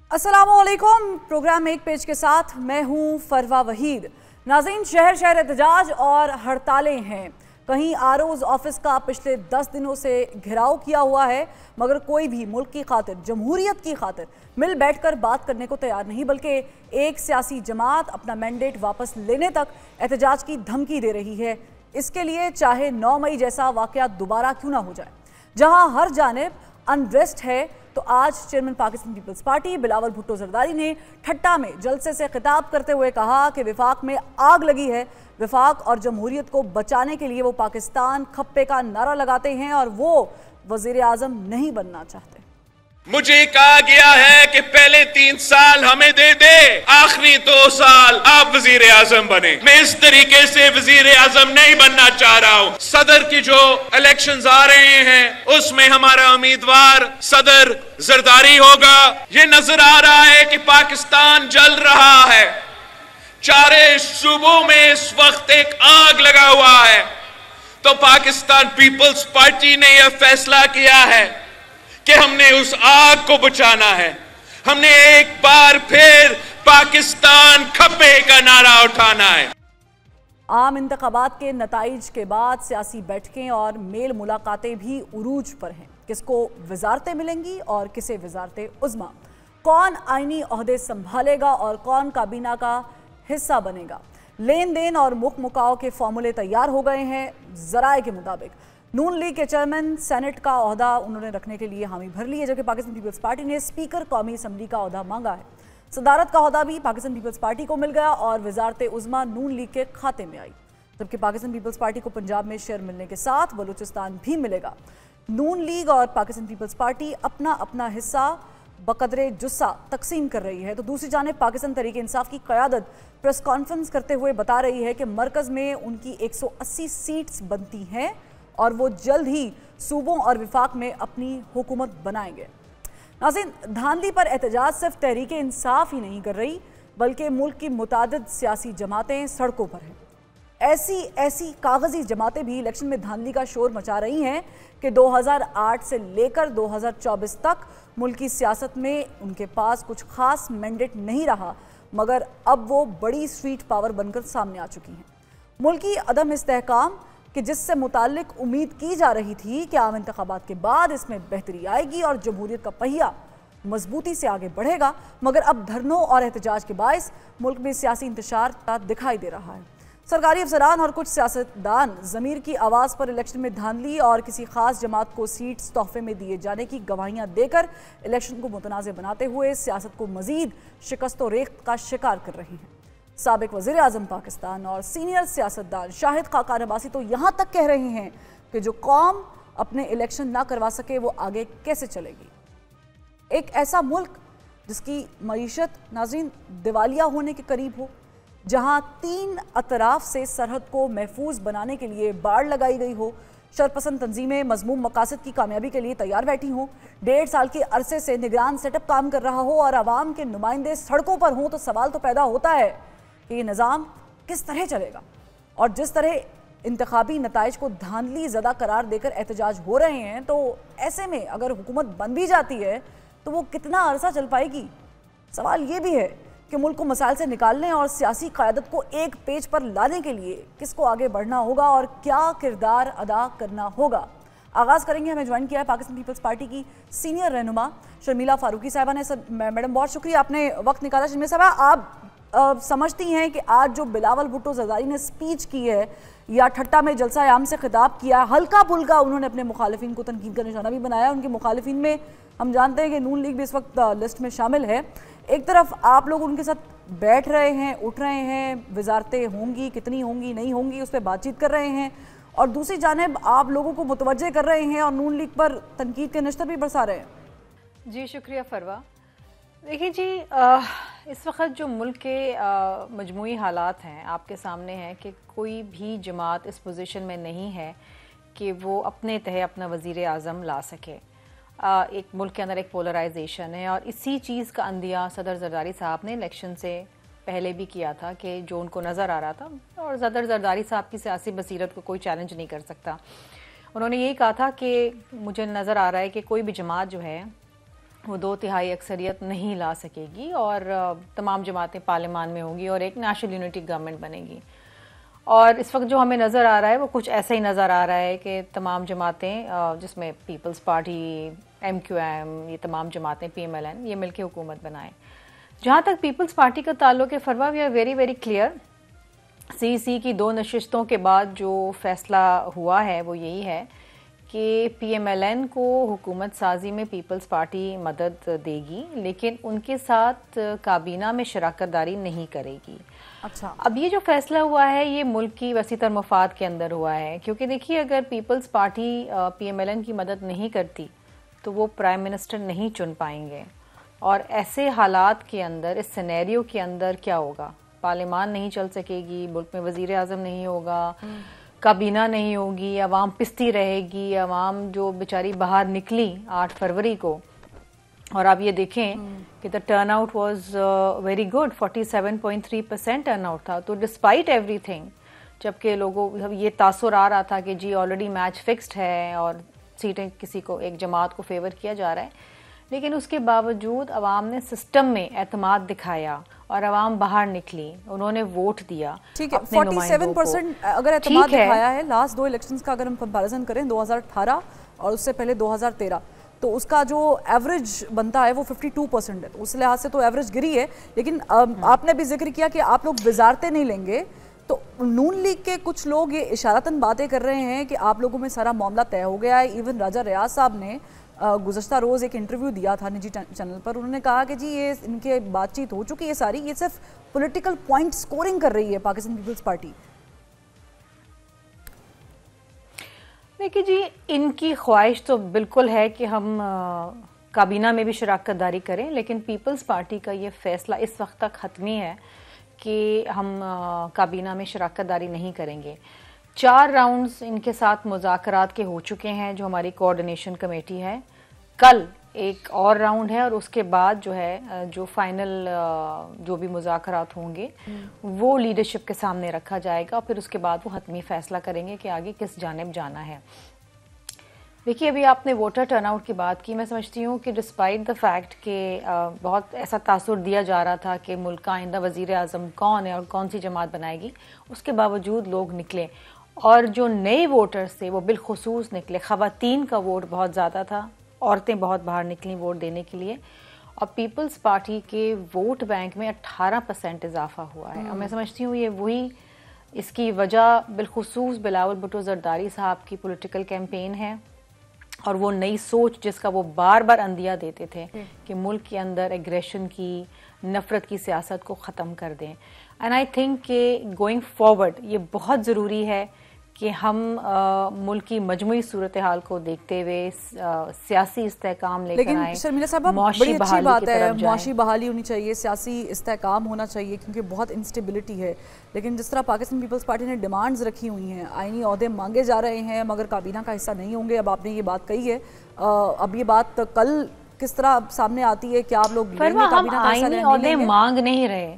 अस्सलामुअलैकुम। प्रोग्राम एक पेज के साथ मैं हूं फरवा वहीद। नाज़रीन, शहर शहर एहतजाज और हड़तालें हैं। कहीं आरओज़ ऑफिस का पिछले 10 दिनों से घेराव किया हुआ है, मगर कोई भी मुल्क की खातिर, जमहूरियत की खातिर मिल बैठकर बात करने को तैयार नहीं, बल्कि एक सियासी जमात अपना मैंडेट वापस लेने तक एहतजाज की धमकी दे रही है। इसके लिए चाहे 9 मई जैसा वाक़या दोबारा क्यों ना हो जाए। जहां हर जानिब अनरेस्ट है, तो आज chairman Pakistan Peoples Party Bilawal Bhutto Zardari ने ठट्टा में जलसे से खिताब करते हुए कहा कि विफाक में आग लगी है। विफाक और जमहूरियत को बचाने के लिए वो पाकिस्तान खप्पे का नारा लगाते हैं और वो वजीर आजम नहीं बनना चाहते। मुझे कहा गया है कि पहले 3 साल हमें दे दे, आखिरी 2 साल आप वजीर आजम बने। मैं इस तरीके से वजीर आजम नहीं बनना चाह रहा हूं। सदर की जो इलेक्शंस आ रहे हैं उसमें हमारा उम्मीदवार सदर जरदारी होगा। ये नजर आ रहा है कि पाकिस्तान जल रहा है, चारे सूबों में इस वक्त एक आग लगा हुआ है। तो पाकिस्तान पीपल्स पार्टी ने यह फैसला किया है कि हमने उस आग को बुझाना है। हमने एक बार फिर पाकिस्तान खप्पे का नारा उठाना है। आम इंतखाबात के नताइज के बाद सियासी बैठकें और मेल मुलाकातें भी उरूज पर हैं। किसको वजारतें मिलेंगी और किसे वजारतें उज़्मा, कौन आईनी ओहदे संभालेगा और कौन काबीना का हिस्सा बनेगा। लेन देन और मुख मुकाव के फॉर्मूले तैयार हो गए हैं। जराए के मुताबिक नून लीग के चेयरमैन सेनेट का ओहदा उन्होंने रखने के लिए हामी भर ली है, जबकि पाकिस्तान पीपल्स पार्टी ने स्पीकर कौमी असम्बली का ओहदा मांगा है। सदारत का ओहदा भी पाकिस्तान पीपल्स पार्टी को मिल गया और वजारत उज़्मा नून लीग के खाते में आई, जबकि पाकिस्तान पीपल्स पार्टी को पंजाब में शेयर मिलने के साथ बलूचिस्तान भी मिलेगा। नून लीग और पाकिस्तान पीपल्स पार्टी अपना अपना हिस्सा बकदरे जुस्सा तकसीम कर रही है, तो दूसरी जानिब पाकिस्तान तहरीक इंसाफ की क़यादत प्रेस कॉन्फ्रेंस करते हुए बता रही है कि मरकज़ में उनकी 180 सीट्स बनती हैं और वो जल्द ही सूबों और विफाक में अपनी हुकूमत बनाएंगे। नाज़रीन, धांधली पर एहतजाज सिर्फ तहरीक इंसाफ ही नहीं कर रही, बल्कि मुल्क की मुतादिद सियासी जमातें सड़कों पर हैं। ऐसी कागजी जमातें भी इलेक्शन में धांधली का शोर मचा रही हैं कि 2008 से लेकर 2024 तक मुल्क की सियासत में उनके पास कुछ खास मैंडेट नहीं रहा, मगर अब वो बड़ी स्ट्रीट पावर बनकर सामने आ चुकी हैं। मुल्की अदम इस्तेहकाम कि जिससे मुताल्लिक उम्मीद की जा रही थी कि आम इंतखाबात के बाद इसमें बेहतरी आएगी और जमहूरियत का पहिया मजबूती से आगे बढ़ेगा, मगर अब धरनों और एहतजाज के बायस मुल्क में सियासी इंतशार दिखाई दे रहा है। सरकारी अफसरान और कुछ सियासतदान ज़मीर की आवाज़ पर इलेक्शन में धांधली और किसी खास जमात को सीट्स तोहफे में दिए जाने की गवाहियाँ देकर इलेक्शन को मुतनाज़ बनाते हुए सियासत को मज़ीद शिकस्त और रेख्त का शिकार कर रही हैं। साबिक वज़ीर आज़म पाकिस्तान और सीनियर सियासतदान शाहिद खाकान अब्बासी तो यहाँ तक कह रहे हैं कि जो कौम अपने इलेक्शन ना करवा सके वो आगे कैसे चलेगी। एक ऐसा मुल्क जिसकी मईशत नाज़रीन दिवालिया होने के करीब हो, जहाँ 3 अतराफ से सरहद को महफूज बनाने के लिए बाड़ लगाई गई हो, शरपसंद तंजीमें मजमूम मकासद की कामयाबी के लिए तैयार बैठी हों, 1.5 साल के अरसे से निगरान सेटअप काम कर रहा हो और आवाम के नुमाइंदे सड़कों पर हों, तो सवाल तो पैदा होता है कि ये निज़ाम किस तरह चलेगा। और जिस तरह इंतखाबी नताइज को धांधली ज़दा करार देकर एहतजाज हो रहे हैं, तो ऐसे में अगर हुकूमत बन भी जाती है तो वो कितना अरसा चल पाएगी। सवाल ये भी है कि मुल्क को मसाइल से निकालने और सियासी क़यादत को एक पेज पर लाने के लिए किसको आगे बढ़ना होगा और क्या किरदार अदा करना होगा। आगाज़ करेंगे, हमें ज्वाइन किया है पाकिस्तान पीपल्स पार्टी की सीनियर रहनुमा शर्मिला फारूकी साहिबा ने। मैडम, बहुत शुक्रिया आपने वक्त निकाला। शर्मिला साहिबा, आप समझती हैं कि आज जो बिलावल भुट्टो जरदारी ने स्पीच की है या ठट्टा में जलसा आम से खिताब किया, हल्का फुल्का उन्होंने अपने मुखालिफिन को तनकीद का निशाना भी बनाया। उनके मुखालिफिन में हम जानते हैं कि नून लीग भी इस वक्त लिस्ट में शामिल है। एक तरफ आप लोग उनके साथ बैठ रहे हैं, उठ रहे हैं, वजारतें होंगी, कितनी होंगी, नहीं होंगी, उस पर बातचीत कर रहे हैं, और दूसरी जानिब आप लोगों को मुतवज्जे कर रहे हैं और नून लीग पर तनकीद के नश्तर भी बरसा रहे हैं। जी शुक्रिया फरवा। देखिए जी, इस वक्त जो मुल्क के मजमूई हालात हैं आपके सामने हैं कि कोई भी जमात इस पोजीशन में नहीं है कि वो अपने तह अपना वज़ीर आज़म ला सके। एक मुल्क के अंदर एक पोलराइजेशन है और इसी चीज़ का अंदिया सदर जरदारी साहब ने इलेक्शन से पहले भी किया था कि जो उनको नज़र आ रहा था, और सदर जरदारी साहब की सियासी बसीरत को कोई चैलेंज नहीं कर सकता। उन्होंने यही कहा था कि मुझे नज़र आ रहा है कि कोई भी जमात जो है वो 2/3 अक्सरियत नहीं ला सकेगी और तमाम जमातें पार्लियामान में होंगी और एक नेशनल यूनिटी गवर्नमेंट बनेगी। और इस वक्त जो हमें नज़र आ रहा है वो कुछ ऐसा ही नज़र आ रहा है कि तमाम जमातें जिसमें पीपल्स पार्टी, MQM, ये तमाम जमातें, PMLN, ये मिलकर हुकूमत बनाएं। जहाँ तक पीपल्स पार्टी का ताल्लुक है फरवा, we are very very clear. CEC की 2 नशिस्तों के बाद जो फैसला हुआ है वो यही है कि PMLN को हुकूमत साजी में पीपल्स पार्टी मदद देगी, लेकिन उनके साथ काबीना में शराकतदारी नहीं करेगी। अच्छा, अब ये जो फैसला हुआ है ये मुल्क की वसीतर मफाद के अंदर हुआ है, क्योंकि देखिए अगर पीपल्स पार्टी PMLN की मदद नहीं करती तो वो प्राइम मिनिस्टर नहीं चुन पाएंगे। और ऐसे हालात के अंदर, इस सिनेरियो के अंदर क्या होगा? पार्लियामान नहीं चल सकेगी, मुल्क में वजीर आज़म नहीं होगा, काबीना नहीं होगी, अवाम पिसती रहेगी। अवाम जो बेचारी बाहर निकली 8 फरवरी को, और आप ये देखें कि the turn out was very good, 47.3% turn out था। तो डिस्पाइट एवरीथिंग, जबकि लोगों ये तासुर आ रहा था कि जी ऑलरेडी मैच फिक्स्ड है और सीटें किसी को, एक जमात को फेवर किया जा रहा है, लेकिन उसके बावजूद अवाम ने सिस्टम में एतमाद दिखाया और अवाम बाहर निकली, उन्होंने वोट दिया। ठीक है, 47% अगर एतमाद दिखाया है लास्ट 2 इलेक्शंस का अगर हम कंपैरिजन करें 2018 और उससे पहले 2013, तो उसका जो एवरेज बनता है वो 52% है। उस लिहाज से तो एवरेज गिरी है। लेकिन आपने भी जिक्र किया कि आप लोग वजारतें नहीं लेंगे, तो नून लीग के कुछ लोग ये इशारतन बातें कर रहे हैं कि आप लोगों में सारा मामला तय हो गया है। इवन राजा रियाज साहब ने गुज़श्ता रोज़ एक इंटरव्यू दिया था निजी चैनल पर, उन्होंने कहा कि जी ये इनके बातचीत हो चुकी है सारी, ये सिर्फ पॉलिटिकल पॉइंट स्कोरिंग कर रही है पाकिस्तान पीपल्स पार्टी। देखिए जी, इनकी ख्वाहिश तो बिल्कुल है कि हम काबीना में भी शराकतदारी करें, लेकिन पीपल्स पार्टी का ये फैसला इस वक्त तक हतमी है कि हम काबीना में शराकतदारी नहीं करेंगे। 4 राउंड्स इनके साथ मुज़ाकरात के हो चुके हैं, जो हमारी कोऑर्डिनेशन कमेटी है। कल एक और राउंड है और उसके बाद जो है जो फाइनल जो भी मुज़ाकरात होंगे वो लीडरशिप के सामने रखा जाएगा। फिर उसके बाद वो हतमी फैसला करेंगे कि आगे किस जानिब जाना है। देखिए, अभी आपने वोटर टर्नआउट की बात की। मैं समझती हूँ कि डिस्पाइट द फैक्ट कि बहुत ऐसा तासुर दिया जा रहा था कि मुल्क का आइंदा वज़ीर आज़म कौन है और कौन सी जमात बनाएगी, उसके बावजूद लोग निकले और जो नए वोटर्स थे वो बिलखुसूस निकले। ख़वातीन का वोट बहुत ज़्यादा था, औरतें बहुत बाहर निकली वोट देने के लिए, और पीपल्स पार्टी के वोट बैंक में 18% इजाफा हुआ है। और मैं समझती हूँ ये वही इसकी वजह बिलखुसूस बिलावल भुट्टो जरदारी साहब की पॉलिटिकल कैंपेन है और वो नई सोच जिसका वो बार बार अंदिया देते थे कि मुल्क के अंदर एग्रेशन की, नफ़रत की सियासत को ख़त्म कर दें। एंड आई थिंक कि गोइंग फॉरवर्ड ये बहुत ज़रूरी है कि हम मुल्क की मजमूई सूरत हाल को देखते हुए सियासी इस्तेहकाम लेकर आए। शर्मिला साहब, बड़ी अच्छी बात है, मुआशी बहाली होनी चाहिए, सियासी इस्तेहकाम होना चाहिए, क्योंकि बहुत इंस्टेबिलिटी है। लेकिन जिस तरह पाकिस्तान पीपल्स पार्टी ने डिमांड्स रखी हुई हैं, आईनी ओहदे मांगे जा रहे हैं मगर काबीना का हिस्सा नहीं होंगे। अब आपने ये बात कही है, अब ये बात कल किस तरह सामने आती है? क्या आप लोग काबीना का हिस्सा नहीं मांग नहीं रहे?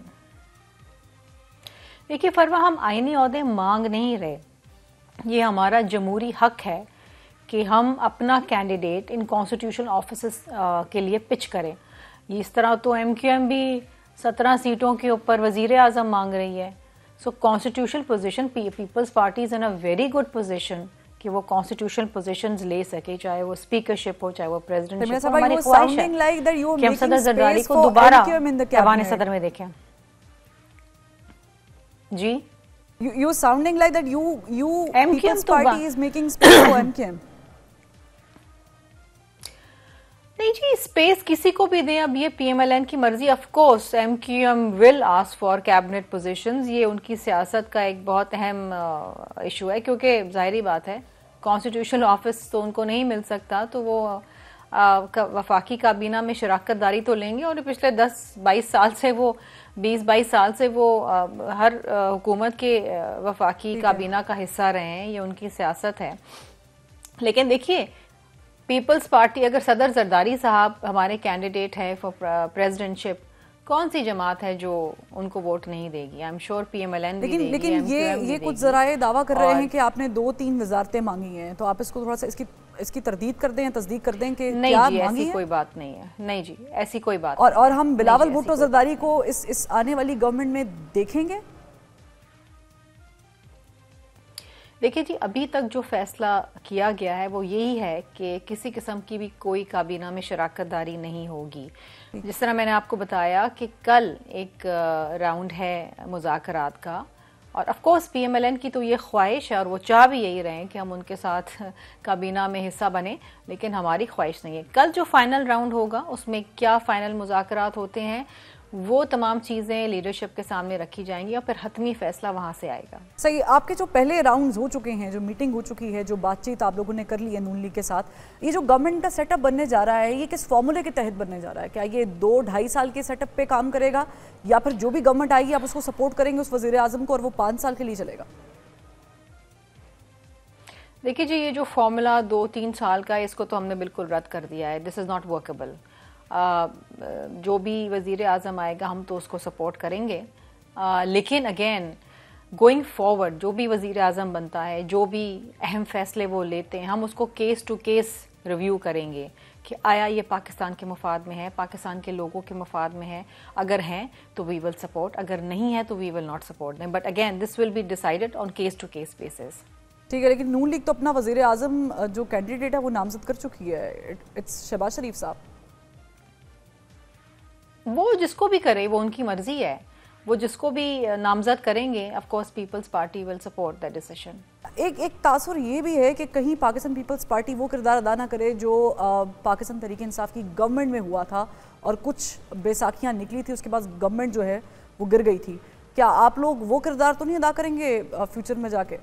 देखिए फरवा, हम आईनी ओहदे मांग नहीं रहे। ये हमारा जमहूरी हक है कि हम अपना कैंडिडेट इन कॉन्स्टिट्यूशनल ऑफिसेस के लिए पिच करें। इस तरह तो MQM भी 17 सीटों के ऊपर वजीर आज़म मांग रही है। So constitutional position, Peoples Party is in a very good position कि वो कॉन्स्टिट्यूशनल पोजीशंस ले सके, चाहे वो स्पीकरशिप हो, चाहे वो प्रेसिडेंटशिप हो। हमारी ख्वाहिश है कि हम सदर जरदारी को दोबारा ऐवान सदर में देखें। जी, you're sounding like that you People's Party is making space for MQM. नहीं जी, स्पेस किसी को भी दें, अब ये PMLN की मर्जी। Of course MQM will ask for cabinet positions, ये उनकी सियासत का एक बहुत अहम इशू है, क्योंकि जाहिर बात है कॉन्स्टिट्यूशनल ऑफिस तो उनको नहीं मिल सकता, तो वो वफाकी काबीना में शराकतदारी तो लेंगे। और पिछले 10-22 साल से वो 20-22 साल से वो हर हुकूमत के वफाकी काबीना का हिस्सा रहे हैं, ये उनकी सियासत है। लेकिन देखिए, पीपल्स पार्टी, अगर सदर जरदारी साहब हमारे कैंडिडेट हैं फॉर प्रेसिडेंटशिप, कौन सी जमात है जो उनको वोट नहीं देगी? आई एम श्योर PMLN भी देगी, लेकिन ये कुछ जराए दावा कर रहे हैं कि आपने 2-3 वजारतें मांगी हैं, तो आप इसको थोड़ा सा इसकी तरदीद कर दें, तस्दीक कर दें कि नहीं क्या जी, मांगी ऐसी है? कोई बात नहीं है। नहीं जी, ऐसी कोई बात और हम बिलावल भुट्टो जरदारी को इस आने वाली गवर्नमेंट में देखेंगे? देखिए जी, अभी तक जो फैसला किया गया है वो यही है कि किसी किस्म की भी कोई काबीना में शराकतदारी नहीं होगी। जिस तरह मैंने आपको बताया कि कल एक राउंड है मुज़ाकरात का, और ऑफ कोर्स PMLN की तो ये ख्वाहिश है और वो चाह भी यही रहे हैं कि हम उनके साथ काबीना में हिस्सा बने, लेकिन हमारी ख्वाहिश नहीं है। कल जो फाइनल राउंड होगा उसमें क्या फाइनल मुज़ाकरात होते हैं वो तमाम चीज़ें लीडरशिप के सामने रखी जाएंगी और फिर हतमी फैसला वहाँ से आएगा। सही, आपके जो पहले राउंड्स हो चुके हैं, जो मीटिंग हो चुकी है, जो बातचीत आप लोगों ने कर ली है नून लीग के साथ, ये जो गवर्नमेंट का सेटअप बनने जा रहा है, ये किस फॉर्मूले के तहत बनने जा रहा है? क्या ये 2-2.5 साल के सेटअप पे काम करेगा, या फिर जो भी गवर्नमेंट आएगी आप उसको सपोर्ट करेंगे उस वजीर आजम को और वो 5 साल के लिए चलेगा? देखिए जी, ये जो फॉर्मूला 2-3 साल का है इसको तो हमने बिल्कुल रद्द कर दिया है। This is not workable. जो भी वज़ीर आज़म आएगा हम तो उसको सपोर्ट करेंगे, लेकिन अगेन गोइंग फॉरवर्ड जो भी वज़ीर आज़म बनता है, जो भी अहम फैसले वो लेते हैं, हम उसको केस टू केस रिव्यू करेंगे कि आया ये पाकिस्तान के मफाद में है, पाकिस्तान के लोगों के मफाद में है। अगर हैं तो वी विल सपोर्ट, अगर नहीं है तो we will not support them, but again this will be decided on case to case basis. ठीक है, लेकिन नून लीग तो अपना वज़ीर आज़म जो कैंडिडेट है वो नामजद कर चुकी है, इट्स शहबाज शरीफ साहब। वो जिसको भी करे वो उनकी मर्जी है, वो जिसको भी नामजद करेंगे, of course Peoples Party will support that decision. एक तासुर ये भी है कि कहीं पाकिस्तान पीपल्स पार्टी वो किरदार अदा ना करे जो पाकिस्तान तहरीक इंसाफ की गवर्नमेंट में हुआ था और कुछ बैसाखियाँ निकली थी, उसके बाद गवर्नमेंट जो है वो गिर गई थी। क्या आप लोग वो किरदार तो नहीं अदा करेंगे फ्यूचर में जाके?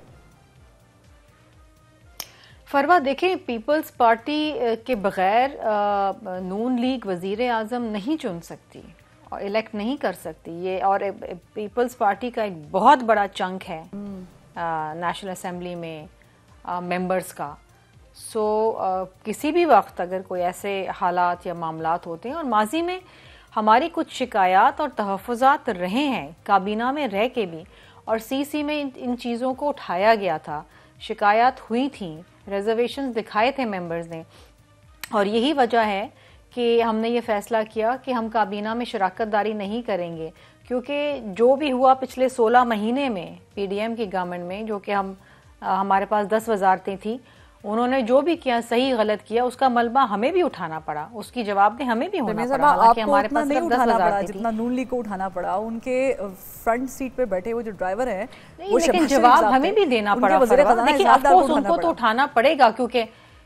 फरवा, देखें, पीपल्स पार्टी के बगैर नून लीग वज़ीर आज़म नहीं चुन सकती और इलेक्ट नहीं कर सकती। ये और पीपल्स पार्टी का एक बहुत बड़ा चंक है नेशनल असेंबली में मेंबर्स का। सो किसी भी वक्त अगर कोई ऐसे हालात या मामलात होते हैं, और माजी में हमारी कुछ शिकायत और तहफ़्फ़ुज़ात रहे हैं काबीना में रह के भी, और CC में इन चीज़ों को उठाया गया था, शिकायत हुई थी, रिजर्वेशंस दिखाए थे मेंबर्स ने, और यही वजह है कि हमने ये फैसला किया कि हम काबीना में शराकतदारी नहीं करेंगे, क्योंकि जो भी हुआ पिछले 16 महीने में PDM की गवर्नमेंट में, जो कि हमारे पास 10 वजारतें थी, उन्होंने जो भी किया सही गलत किया उसका मलबा हमें भी उठाना पड़ा, उसकी जवाबदेही हमें भी होना पड़ा। हालांकि हमारे पास सिर्फ 10 वजारतें थी, जितना नून लीग को उठाना पड़ा। उनके फ्रंट सीट पे बैठे वो जो ड्राइवर है, लेकिन जवाब हमें भी देना पड़ा। देखिए, ऑफ कोर्स उनको तो उठाना पड़ेगा, क्योंकि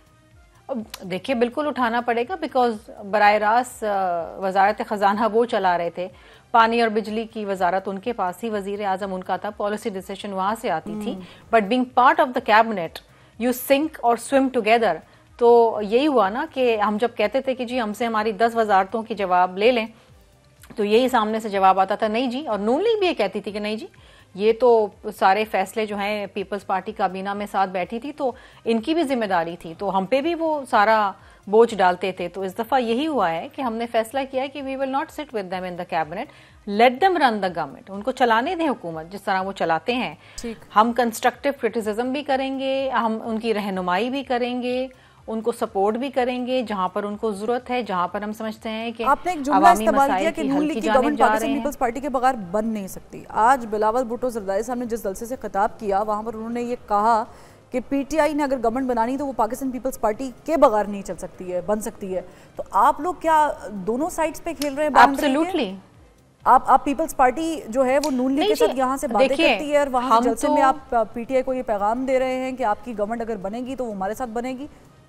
देखिए बिल्कुल उठाना पड़ेगा, बिकॉज बराह रास्त वजारत खजाना वो चला रहे थे, पानी और बिजली की वजारत उनके पास थी, वजीर आजम उनका था, पॉलिसी डिसीजन वहां से आती थी, but being part of the cabinet you sink और स्विम टुगेदर। तो यही हुआ ना कि हम जब कहते थे कि जी हमसे हमारी 10 वजारतों की जवाब ले लें, तो यही सामने से जवाब आता था नहीं जी, और नून लीग भी ये कहती थी कि नहीं जी, ये तो सारे फैसले जो हैं पीपल्स पार्टी काबीना में साथ बैठी थी तो इनकी भी जिम्मेदारी थी, तो हम पे भी वो सारा बोझ डालते थे। तो इस दफ़ा यही हुआ है कि हमने फैसला किया है कि we will not sit with them in the cabinet, let them run the government, उनको चलाने दें हुकूमत जिस तरह वो चलाते हैं। हम कंस्ट्रक्टिव क्रिटिसिज्म भी करेंगे, हम उनकी रहनुमाई भी करेंगे, उनको सपोर्ट भी करेंगे जहां पर उनको जरूरत है, जहां पर हम समझते हैं कि आपने एक जुमला इस्तेमाल किया कि नून लीग की गवर्नमेंट पाकिस्तान पीपल्स पार्टी के बगैर बन नहीं सकती। आज बिलावल भुट्टो जरदारी साहब ने जिस जलसे से खिताब किया वहां पर उन्होंने ये कहा कि PTI ने अगर गवर्नमेंट बनानी तो वो पाकिस्तान पीपल्स पार्टी के बगैर नहीं चल सकती है, बन सकती है। तो आप लोग क्या दोनों साइड्स पे खेल रहे हैं? एब्सोल्युटली। आप पीपल्स पार्टी जो है वो नून लीग के साथ यहाँ से बातें करती है और वहाँ जलसे में आप PTI को ये पैगाम दे रहे हैं कि आपकी गवर्नमेंट अगर बनेगी तो वो हमारे साथ बनेगी।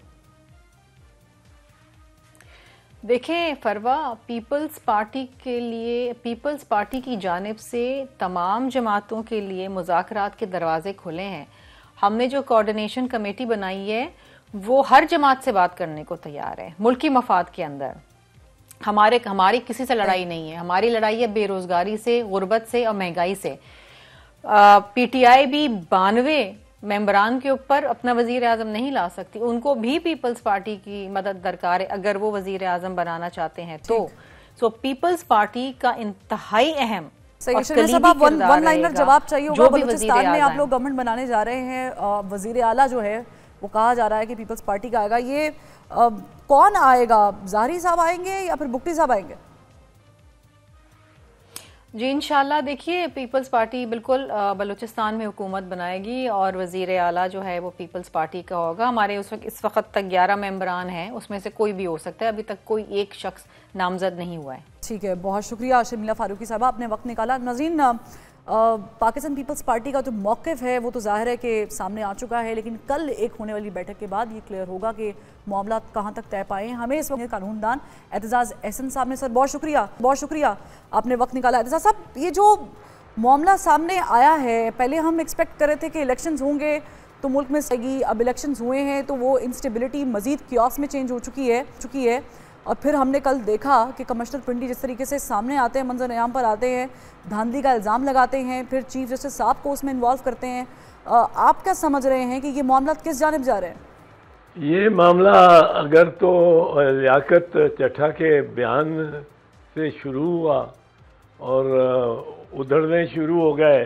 देखें फरवा, पीपल्स पार्टी के लिए, पीपल्स पार्टी की जानिब से तमाम जमातों के लिए मुज़ाकरात के दरवाजे खुले हैं। हमने जो कोऑर्डिनेशन कमेटी बनाई है वो हर जमात से बात करने को तैयार है, मुल्की मफाद के अंदर। हमारी किसी से लड़ाई नहीं है, हमारी लड़ाई है बेरोजगारी से, गुर्बत से और महंगाई से। PTI भी 92 मेंबरान के ऊपर अपना वजीर आजम नहीं ला सकती, उनको भी पीपल्स पार्टी की मदद दरकार है अगर वो वजीर आजम बनाना चाहते हैं तो। सो पीपल्स पार्टी का इंतहाई अहम वन लाइनर जवाब चाहिए होगा। बलूचिस्तान में आप लोग गवर्नमेंट बनाने जा रहे हैं, वजीर आला जो है वो कहा जा रहा है कि पीपल्स पार्टी का आएगा, ये कौन आएगा? ज़ाहिरी साहब आएंगे या फिर बुख्ती साहब आएंगे? जी इंशाल्लाह देखिए पीपल्स पार्टी बिल्कुल बलूचिस्तान में हुकूमत बनाएगी और वजीर आला जो है वो पीपल्स पार्टी का होगा। हमारे इस वक्त तक 11 मेंबरान हैं, उसमें से कोई भी हो सकता है, अभी तक कोई एक शख्स नामजद नहीं हुआ है। ठीक है, बहुत शुक्रिया शर्मिला फारूकी साहब, आपने वक्त निकाला। नाज़रीन, पाकिस्तान पीपल्स पार्टी का जो मौक़िफ़ है वो तो जाहिर है कि सामने आ चुका है, लेकिन कल एक होने वाली बैठक के बाद ये क्लियर होगा कि मामला कहाँ तक तय पाए। हमें इस वक्त कानूनदान एतजाज़ एहसन साहब ने, सर बहुत शुक्रिया आपने वक्त निकाला। एतजाज़ साहब, ये जो मामला सामने आया है, पहले हम एक्सपेक्ट कर रहे थे कि इलेक्शंस होंगे तो मुल्क में सही, अब इलेक्शंस हुए हैं तो वो इंस्टेबिलिटी मज़ीद क्योस में चेंज हो चुकी है और फिर हमने कल देखा कि कमिश्नर पिंडी जिस तरीके से सामने आते हैं, मंजर आम पर आते हैं, धांधली का इल्ज़ाम लगाते हैं, फिर चीफ जस्टिस साहब को उसमें इन्वॉल्व करते हैं। आप क्या समझ रहे हैं कि ये मामला किस जानिब जा रहे हैं? ये मामला अगर तो लियाकत चट्टा के बयान से शुरू हुआ और उधड़ने शुरू हो गए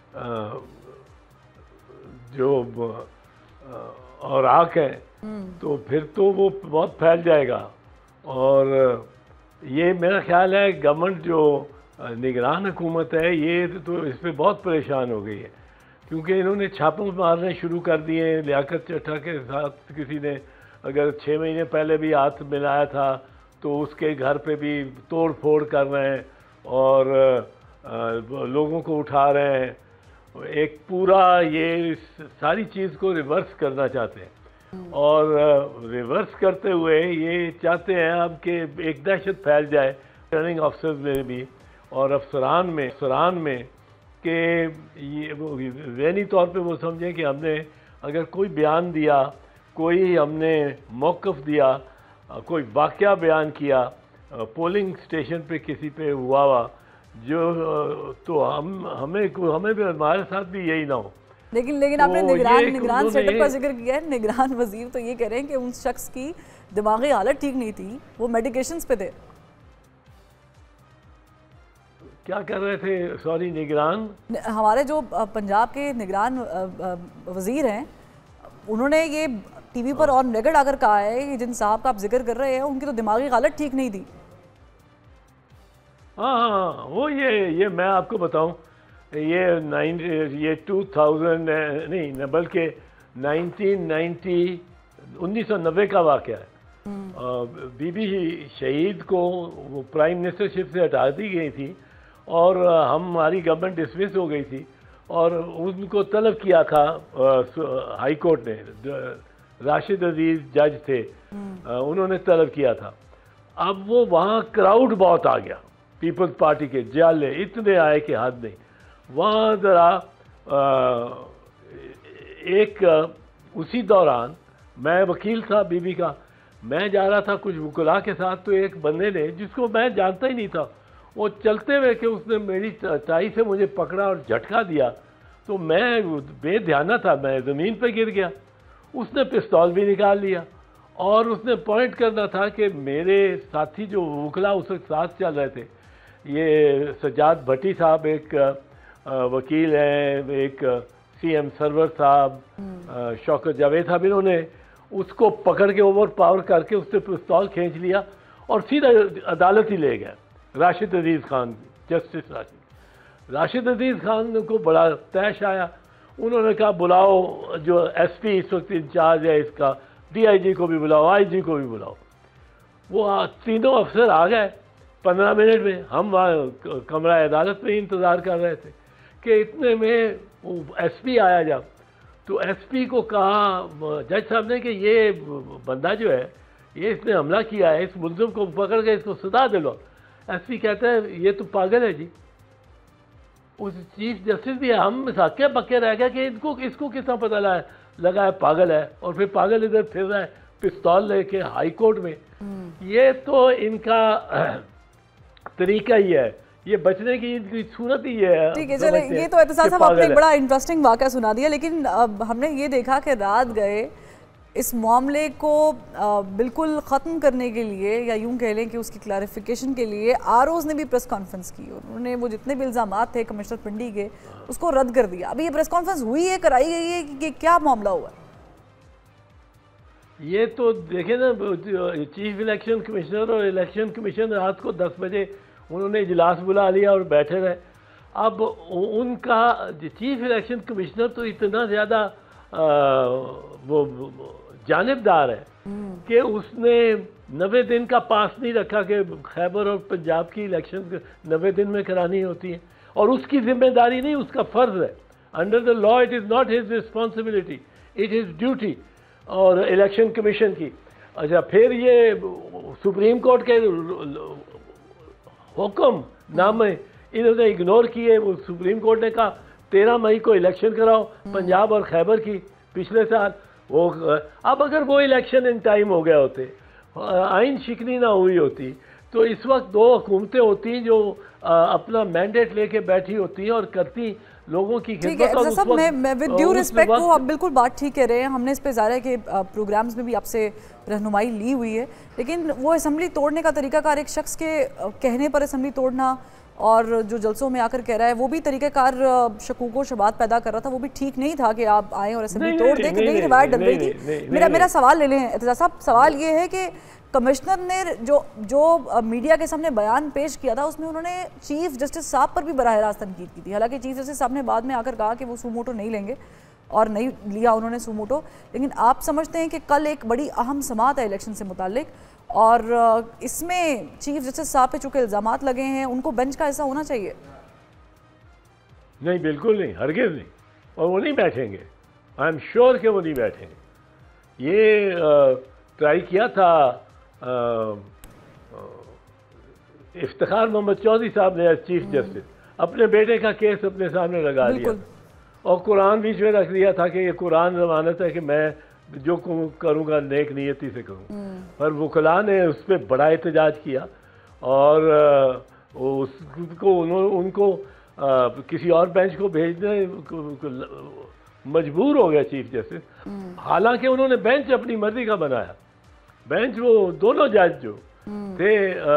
जो और आँख है, तो फिर तो वो बहुत फैल जाएगा। और ये मेरा ख्याल है गवर्नमेंट जो निगरान हुकूमत है ये तो इस पर बहुत परेशान हो गई है, क्योंकि इन्होंने छापे मारने शुरू कर दिए हैं। लियाकत चट्टा के साथ किसी ने अगर 6 महीने पहले भी हाथ मिलाया था तो उसके घर पे भी तोड़ फोड़ कर रहे हैं और लोगों को उठा रहे हैं। एक पूरा ये सारी चीज़ को रिवर्स करना चाहते हैं और रिवर्स करते हुए ये चाहते हैं अब कि एक दहशत फैल जाए रिटर्निंग ऑफिसर्स में भी और अफसरान में कि ये ज़हनी तौर पे वो समझें कि हमने अगर कोई बयान दिया, कोई हमने मौक़िफ़ दिया, कोई वाक़या बयान किया पोलिंग स्टेशन पे किसी पे हुआ जो तो हमें भी हमारे साथ भी यही ना हो। लेकिन आपने निगरान सेटअप का जिक्र किया है। निगरान वजीर तो ये कह रहे हैं कि उस शख्स की दिमागी हालत ठीक नहीं थी, वो मेडिकेशंस पे थे। क्या कर रहे थे? सॉरी, निगरान हमारे जो पंजाब के निगरान वजीर हैं, उन्होंने ये टीवी पर ऑन रिकॉर्ड आकर कहा है कि जिन साहब का आप जिक्र कर रहे हैं उनकी तो दिमागी हालत ठीक नहीं थी। हाँ, वो ये मैं आपको बताऊं, ये 2000 नहीं बल्कि 1990 का वाक़या है। बीबी शहीद को वो प्राइम मिनिस्टरशिप से हटा दी गई थी और हमारी गवर्नमेंट डिसमिस हो गई थी और उनको तलब किया था हाई कोर्ट ने, राशिद अजीज़ जज थे, उन्होंने तलब किया था। अब वो वहाँ क्राउड बहुत आ गया, पीपल्स पार्टी के जाले इतने आए कि हद नहीं। वहाँ ज़रा उसी दौरान मैं वकील था बीबी का, मैं जा रहा था कुछ वकला के साथ, तो एक बंदे ने जिसको मैं जानता ही नहीं था, वो चलते हुए कि उसने मेरी टाई से मुझे पकड़ा और झटका दिया, तो मैं बेध्याना था, मैं ज़मीन पर गिर गया। उसने पिस्तौल भी निकाल लिया और उसने पॉइंट करना था कि मेरे साथी जो वकला उस वक्त साथ चल रहे थे, ये सज्जाद भट्टी साहब एक वकील हैं, एक CM सरवर साहब, शौकत जावेद साहब, इन्होंने उसको पकड़ के ओवर पावर करके उससे पिस्तौल खींच लिया और सीधा अदालत ही ले गया। राशिद अजीज़ खान, जस्टिस राशिद अजीज़ खान को बड़ा तैश आया। उन्होंने कहा बुलाओ जो SP इस वक्त इंचार्ज है इसका, DIG को भी बुलाओ, IG को भी बुलाओ। वो तीनों अफसर आ गए 15 मिनट में। हम वहाँ कमरा अदालत में इंतज़ार कर रहे थे कि इतने में SP आया। जब तो SP को कहा जज साहब ने कि ये बंदा जो है ये इसने हमला किया है, इस मुलज़िम को पकड़ के इसको सजा दिलो। SP कहता है ये तो पागल है जी। उस चीफ जस्टिस भी हम हक्के पक्के रह गया कि इसको कितना पता लगा है पागल है, और फिर पागल इधर फिर रहा है पिस्तौल लेके हाई कोर्ट में। ये तो इनका तरीका ही है, ये बचने की इनकी सूरत ही है। ठीक है, चले ये तो एहतसास साहब आपने एक बड़ा इंटरेस्टिंग वाक़या सुना दिया, लेकिन अब हमने ये देखा कि रात गए इस मामले को बिल्कुल ख़त्म करने के लिए, या यूं कह लें कि उसकी क्लैरिफिकेशन के लिए, आरओज़ ने भी प्रेस कॉन्फ्रेंस की। उन्होंने वो जितने भी इल्ज़ामात थे कमिश्नर पिंडी के, उसको रद्द कर दिया। अभी ये प्रेस कॉन्फ्रेंस हुई है, कराई गई है कि क्या मामला हुआ? ये तो देखे ना, चीफ इलेक्शन कमिश्नर और इलेक्शन कमीशन रात को 10 बजे उन्होंने इजलास बुला लिया और बैठे रहे। अब उनका चीफ इलेक्शन कमिश्नर तो इतना ज़्यादा वो जानिबदार है कि उसने 90 दिन का पास नहीं रखा कि खैबर और पंजाब की इलेक्शन 90 दिन में करानी होती है, और उसकी जिम्मेदारी नहीं, उसका फ़र्ज़ है। Under the law it is not his responsibility, it is duty और इलेक्शन कमीशन की। अच्छा, फिर ये सुप्रीम कोर्ट के हुक्म नामे इन्होंने इग्नोर किए। वो सुप्रीम कोर्ट ने कहा 13 मई को इलेक्शन कराओ पंजाब और खैबर की पिछले साल। वो अब अगर वो इलेक्शन इन टाइम हो गया होते, आइन शिकनी ना हुई होती, तो इस वक्त 2 हुकूमतें होती जो अपना मैंडेट लेके बैठी होती और करती लोगों की खिदमत। मैं विद ड्यू रिस्पेक्ट, वो आप बिल्कुल बात ठीक कह रहे हैं। हमने इस पे ज़ाहिर है कि प्रोग्राम्स में भी आपसे रहनुमाई ली हुई है, लेकिन वो असेंबली तोड़ने का तरीकाकार, एक शख्स के कहने पर असेंबली तोड़ना और जो जलसों में आकर कह रहा है, वो भी तरीक़ाकार शकूक व शबात पैदा कर रहा था। वो भी ठीक नहीं था कि आप आए और असेंबली तोड़ दें, कि नई रिवायत डल रही थी। मेरा सवाल ले लें एतज़ा साहब, सवाल ये है कि कमिश्नर ने जो मीडिया के सामने बयान पेश किया था, उसमें उन्होंने चीफ जस्टिस साहब पर भी बराह रास्त तनकीद की थी। हालांकि चीफ जस्टिस साहब ने बाद में आकर कहा कि वो सूमोटो नहीं लेंगे, और नहीं लिया उन्होंने सूमोटो। लेकिन आप समझते हैं कि कल एक बड़ी अहम समात है इलेक्शन से मुताल्लिक, और इसमें चीफ जस्टिस साहब पे चूँकि इल्ज़ामात लगे हैं, उनको बेंच का ऐसा होना चाहिए? नहीं, बिल्कुल नहीं, हरगिज़ नहीं, और वो नहीं बैठेंगे। आई एम श्योर कि वो नहीं बैठेंगे। ये ट्राई किया था इफ्तिखार मोहम्मद चौधरी साहब ने, चीफ जस्टिस, अपने बेटे का केस अपने सामने लगा लिया और कुरान बीच में रख दिया था कि ये कुरान ज़मानत है कि मैं जो करूँगा नेक नीयती से करूँ। पर वकला ने उस पर बड़ा एहतजाज किया और उसको उनको किसी और बेंच को भेजने मजबूर हो गया चीफ जस्टिस। हालांकि उन्होंने बेंच अपनी मर्जी का बनाया। बेंच वो दोनों जज जो थे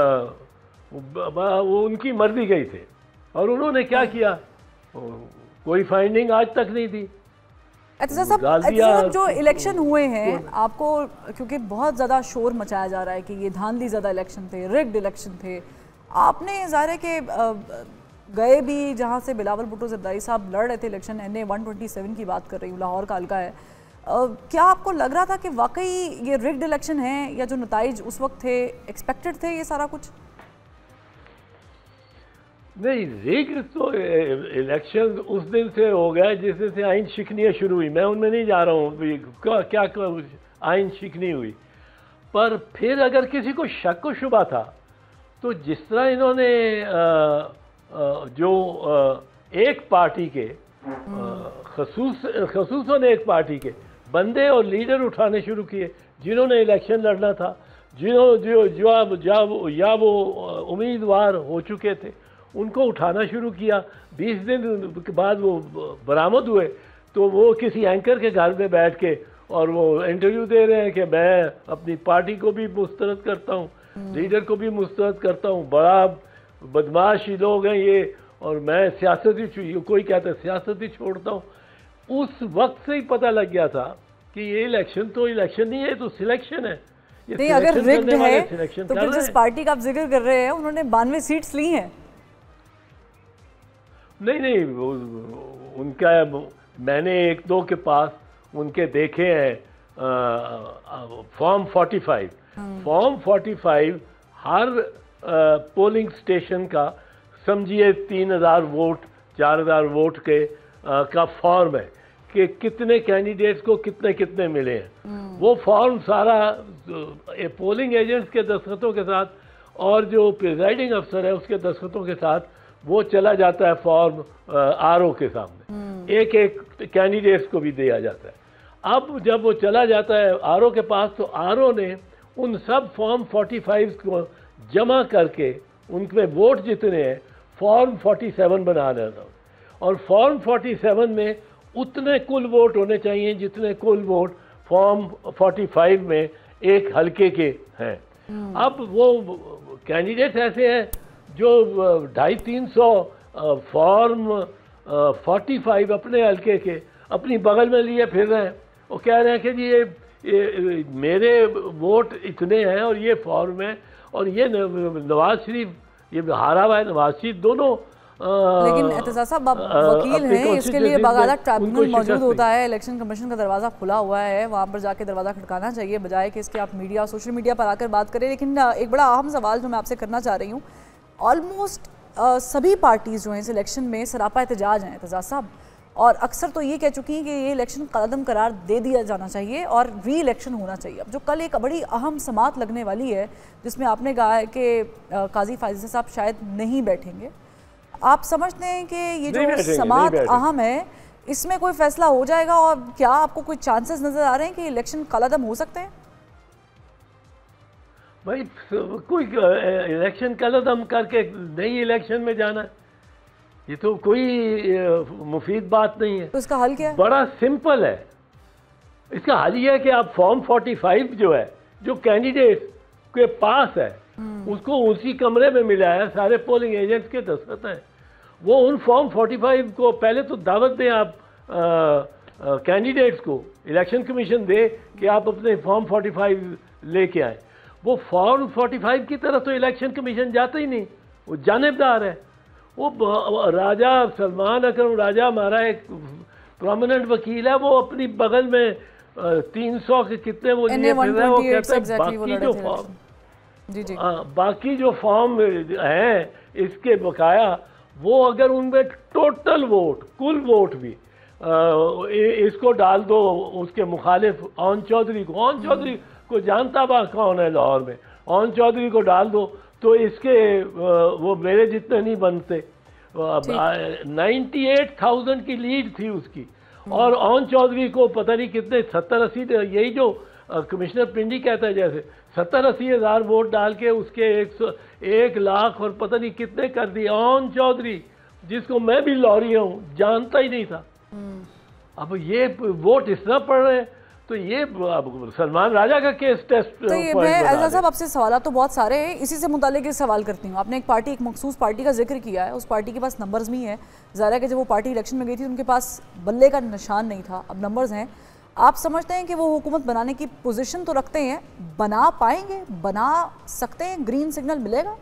वो उनकी मर्जी गई थे, और उन्होंने क्या किया, कोई फाइंडिंग आज तक नहीं थी। अच्छा साहब, जो इलेक्शन हुए हैं, आपको क्योंकि बहुत ज़्यादा शोर मचाया जा रहा है कि ये धांधली ज़्यादा इलेक्शन थे, रिग्ड इलेक्शन थे, आपने ज़ाहिर है कि गए भी जहाँ से बिलावल भुट्टो ज़रदारी साहब लड़ रहे थे इलेक्शन, NA 127 की बात कर रही हूँ, लाहौर का हल्का है। क्या आपको लग रहा था कि वाकई ये रिग्ड इलेक्शन है, या जो नताइज उस वक्त थे एक्सपेक्टेड थे ये सारा कुछ? नहीं, रिग्ड तो इलेक्शन उस दिन से हो गया जिस दिन से आइन शिकनियाँ शुरू हुई। मैं उनमें नहीं जा रहा हूँ क्या आइन शिकनी हुई, पर फिर अगर किसी को शक व शुबा था तो जिस तरह इन्होंने जो एक पार्टी के खसूसन एक पार्टी के बंदे और लीडर उठाने शुरू किए जिन्होंने इलेक्शन लड़ना था, या वो उम्मीदवार हो चुके थे, उनको उठाना शुरू किया। 20 दिन के बाद वो बरामद हुए तो वो किसी एंकर के घर में बैठ के और वो इंटरव्यू दे रहे हैं कि मैं अपनी पार्टी को भी मुस्तरद करता हूँ, लीडर को भी मुस्तरद करता हूँ, बड़ा बदमाश लोग हैं ये, और मैं सियासत ही, कोई कहता है सियासत ही छोड़ता हूँ। उस वक्त से ही पता लग गया था कि ये इलेक्शन तो इलेक्शन नहीं है, तो सिलेक्शन है। नहीं, अगर रिग्ड है तो फिर जिस पार्टी का आप जिक्र कर रहे हैं उन्होंने 92 सीट्स ली हैं। नहीं, उनका मैंने 1-2 के पास उनके देखे हैं फॉर्म 45। फॉर्म 45 हर पोलिंग स्टेशन का समझिए 3000 वोट 4000 वोट के का फॉर्म है कि कितने कैंडिडेट्स को कितने कितने मिले हैं। वो फॉर्म सारा पोलिंग एजेंट्स के दस्तखतों के साथ और जो प्रिजाइडिंग अफसर है उसके दस्तखतों के साथ वो चला जाता है फॉर्म आरओ के सामने, एक एक कैंडिडेट्स को भी दिया जाता है। अब जब वो चला जाता है आरओ के पास तो आरओ ने उन सब फॉर्म 45 को जमा करके उनमें वोट जितने हैं फॉर्म 47 बना देना, और फॉर्म 47 में उतने कुल वोट होने चाहिए जितने कुल वोट फॉर्म 45 में एक हलके के हैं। अब वो कैंडिडेट ऐसे हैं जो 250-300 फॉर्म 45 अपने हलके के अपनी बगल में लिए फिर रहे हैं। वो कह रहे हैं कि जी ये मेरे वोट इतने हैं और ये फॉर्म है, और ये नवाज शरीफ, ये हारा हुआ है नवाज शरीफ, दोनों लेकिन एतजाज साहब आप वकील हैं, इसके लिए बाकायदा ट्राइब्यूनल मौजूद होता है, इलेक्शन कमीशन का दरवाज़ा खुला हुआ है, वहाँ पर जाके दरवाज़ा खटकाना चाहिए बजाय कि इसके आप मीडिया सोशल मीडिया पर आकर बात करें। लेकिन एक बड़ा अहम सवाल जो मैं आपसे करना चाह रही हूँ, ऑलमोस्ट सभी पार्टीज़ जो हैं इस इलेक्शन में सरापा एहतजाज हैं एतजाज साहब, और अक्सर तो ये कह चुकी हैं कि ये इलेक्शन कदम करार दे दिया जाना चाहिए और री इलेक्शन होना चाहिए। अब जो कल एक बड़ी अहम समात लगने वाली है जिसमें आपने कहा है कि काजी फायज़ साहब शायद नहीं बैठेंगे, आप समझते हैं कि ये जो समात अहम है इसमें कोई फैसला हो जाएगा, और क्या आपको कोई चांसेस नजर आ रहे हैं कि इलेक्शन कलअदम हो सकते हैं? भाई कोई इलेक्शन कलअदम करके नई इलेक्शन में जाना है, ये तो कोई मुफीद बात नहीं है। तो इसका हल क्या है? बड़ा सिंपल है। इसका हल ये है कि आप फॉर्म 45 जो है, जो कैंडिडेट के पास है, उसको उसी कमरे में मिला है, सारे पोलिंग एजेंट्स के दस्तखत हैं, वो उन फॉर्म 45 को पहले तो दावत दें आप कैंडिडेट्स को, इलेक्शन कमीशन दे कि आप अपने फॉर्म 45 लेके आए। वो फॉर्म 45 की तरफ तो इलेक्शन कमीशन जाता ही नहीं, वो जानिबदार है। वो राजा सलमान अकरम राजा हमारा एक प्रोमिनेंट वकील है, वो अपनी बगल में 300 के कितने वो लिए फिर रहे हैं, वो कहता है बाकी जो फॉर्म बाकी जो फॉर्म हैं इसके बकाया, वो अगर उनमें टोटल वोट, कुल वोट भी इसको डाल दो उसके मुखालिफ ओन चौधरी को जानता बा कौन है लाहौर में, ओन चौधरी को डाल दो तो इसके वो मेरे जितने नहीं बनते। 98,000 की लीड थी उसकी, और ओन चौधरी को पता नहीं कितने 70-80, यही जो कमिश्नर पिंडी कहता है जैसे 70-80 हज़ार वोट डाल के उसके 1 लाख और पता नहीं कितने कर दिए। ओन चौधरी जिसको मैं भी लॉरी हूँ जानता ही नहीं था। अब ये वोट इस तरह पड़ रहे हैं, तो ये सलमान राजा का केस टेस्ट। तो ये मैं एजाज साहब आपसे सवाल तो बहुत सारे हैं, इसी से मुतालिक एक सवाल करती हूँ। आपने एक पार्टी, एक मखसूस पार्टी का जिक्र किया है, उस पार्टी के पास नंबर्स भी हैं, ज़ाहिर है कि जब वो पार्टी इलेक्शन में गई थी उनके पास बल्ले का निशान नहीं था, अब नंबर्स हैं। आप समझते हैं कि वो हुकूमत बनाने की पोजीशन तो रखते हैं, बना पाएंगे, बना सकते हैं, ग्रीन सिग्नल मिलेगा?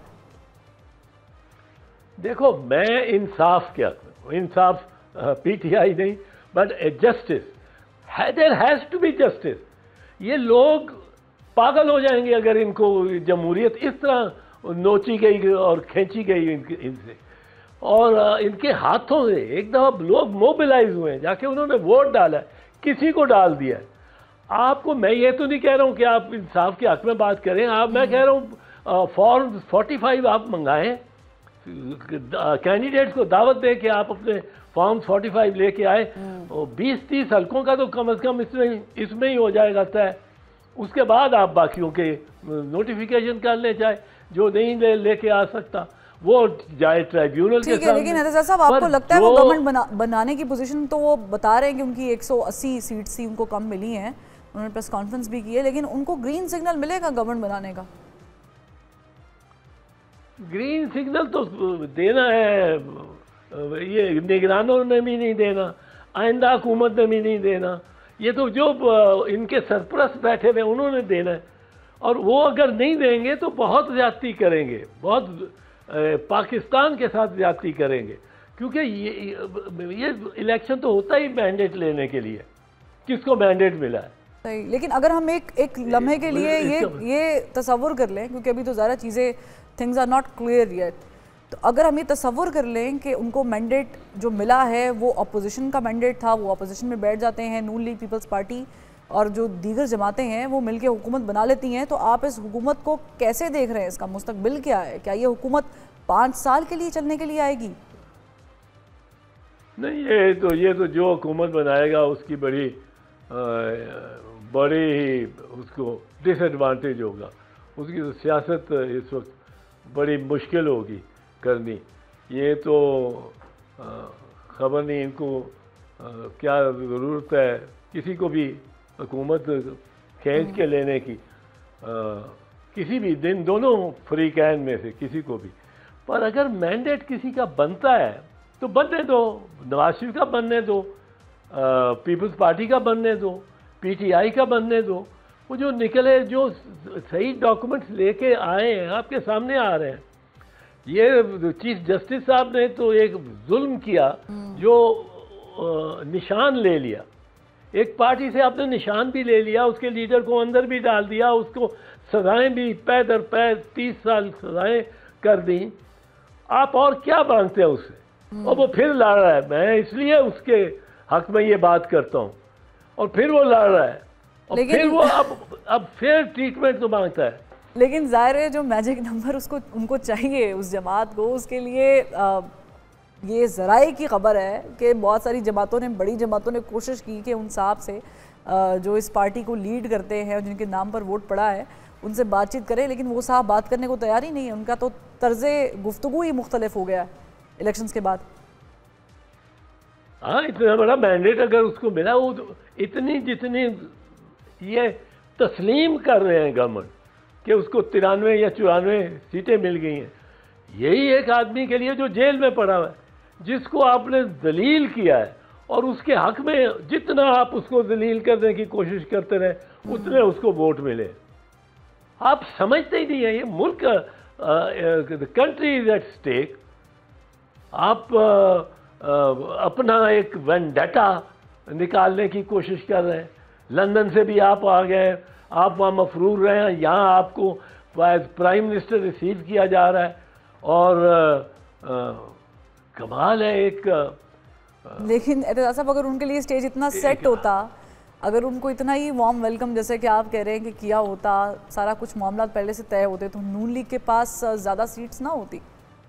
देखो मैं इंसाफ क्या करूँ, इंसाफ पीटीआई नहीं but justice, there has to be justice. ये लोग पागल हो जाएंगे अगर इनको जमहूरियत इस तरह नोची गई और खींची गई इनसे, और इनके हाथों से एक दफ़ा लोग मोबिलाइज हुए हैं, जाके उन्होंने वोट डाला है, किसी को डाल दिया है। आपको मैं ये तो नहीं कह रहा हूँ कि आप इंसाफ के हक में बात करें, मैं कह रहा हूँ फॉर्म 45 आप मंगाएं, कैंडिडेट्स को दावत दें कि आप अपने फॉर्म 45 लेके आए, और 20-30 हल्कों का तो कम से कम इसमें ही हो जाएगा तय। उसके बाद आप बाकियों के नोटिफिकेशन कर ले, चाहे जो नहीं लेके आ सकता वो जाए ट्राइब्यूनल के सामने। लेकिन एजाज साहब आपको लगता है वो गवर्नमेंट बनाने की पोजीशन, तो वो बता रहे हैं कि उनकी 180 सीट्स थी उनको कम मिली हैं, उन्होंने प्रेस कॉन्फ्रेंस भी की है, लेकिन उनको ग्रीन सिग्नल मिलेगा गवर्नमेंट बनाने का? ग्रीन सिग्नल तो देना है, ये निगरानों ने भी नहीं देना, आइंदा हुकूमत ने भी नहीं देना, ये तो जो इनके सरपरस्त बैठे हुए उन्होंने देना है, और वो अगर नहीं देंगे तो बहुत ज़्यादती करेंगे, बहुत पाकिस्तान के साथ ज़्यादती करेंगे, क्योंकि ये इलेक्शन तो होता ही मैंडेट लेने के लिए, किसको मैंडेट मिला है। सही, लेकिन अगर हम एक लम्हे के लिए ये तसव्वुर कर लें, क्योंकि अभी तो ज़्यादा चीज़ें things are not clear yet, तो अगर हम ये तसव्वुर कर लें कि उनको मैंडेट जो मिला है वो अपोजिशन का मैंडेट था, वो अपोजिशन में बैठ जाते हैं, नून लीग पीपल्स पार्टी और जो दीगर जमातें हैं वो मिलकर हुकूमत बना लेती हैं, तो आप इस हुकूमत को कैसे देख रहे हैं? इसका मुस्तकबिल क्या है? क्या ये हुकूमत 5 साल के लिए चलने के लिए आएगी? नहीं, ये तो जो हुकूमत बनाएगा उसकी बड़ी ही उसको डिसएडवांटेज होगा, उसकी तो सियासत इस वक्त बड़ी मुश्किल होगी करनी। ये तो खबर नहीं इनको क्या ज़रूरत है, किसी को भी हुकूमत खींच के लेने की, किसी भी दिन दोनों फ्री कैन में से किसी को भी। पर अगर मैंडेट किसी का बनता है तो बनने दो, नवाज शरीफ का बनने दो, पीपल्स पार्टी का बनने दो, पीटीआई का बनने दो। वो जो निकले, जो सही डॉक्यूमेंट्स लेके आए हैं आपके सामने आ रहे हैं। ये चीफ जस्टिस साहब ने तो एक जुल्म किया, जो निशान ले लिया, एक पार्टी से आपने निशान भी ले लिया, उसके लीडर को अंदर भी डाल दिया, उसको सजाएं भी पै दर पै 30 साल सजाएं कर दी। आप और क्या मांगते हैं उससे? और वो फिर लड़ रहा है। मैं इसलिए उसके हक में ये बात करता हूँ। और फिर वो लड़ रहा है, और फिर वो अब फिर ट्रीटमेंट तो मांगता है। लेकिन जाहिर है जो मैजिक नंबर उसको उनको चाहिए, उस जमात को, उसके लिए ये ज़राए की खबर है कि बहुत सारी जमातों ने, बड़ी जमातों ने कोशिश की कि उन साहब से जो इस पार्टी को लीड करते हैं और जिनके नाम पर वोट पड़ा है, उनसे बातचीत करें, लेकिन वो साहब बात करने को तैयार ही नहीं है। उनका तो तर्ज़े गुफ्तगू ही मुख्तलिफ हो गया है इलेक्शंस के बाद। हाँ, इतना बड़ा मैंडेट अगर उसको मिला, वो इतनी जितनी ये तस्लीम कर रहे हैं गवर्नमेंट कि उसको 93 या 94 सीटें मिल गई हैं, यही एक आदमी के लिए जो जेल में पड़ा हुआ है, जिसको आपने दलील किया है, और उसके हक में जितना आप उसको दलील करने की कोशिश करते रहे, उतने उसको वोट मिले। आप समझते ही नहीं है, ये मुल्क, कंट्री इज एट स्टेक। आप अपना एक वेंडेटा निकालने की कोशिश कर रहे हैं। लंदन से भी आप आ गए, आप वहाँ मफरूर रहे हैं, यहाँ आपको प्राइम मिनिस्टर रिसीव किया जा रहा है, और कमाल है एक। लेकिन एतजाज साहब, अगर उनके लिए स्टेज इतना सेट होता, अगर उनको इतना ही वार्म वेलकम जैसे कि आप कह रहे हैं कि किया होता, सारा कुछ मामला पहले से तय होते, तो नून लीग के पास ज़्यादा सीट्स ना होती।